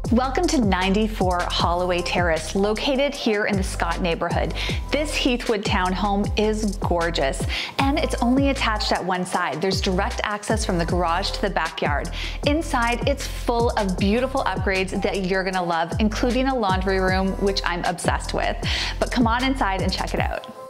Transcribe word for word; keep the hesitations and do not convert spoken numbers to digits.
Welcome to ninety-four Holloway Terrace, located here in the Scott neighborhood. This Heathwood townhome is gorgeous, and it's only attached at one side. There's direct access from the garage to the backyard. Inside, it's full of beautiful upgrades that you're gonna love, including a laundry room, which I'm obsessed with. But come on inside and check it out.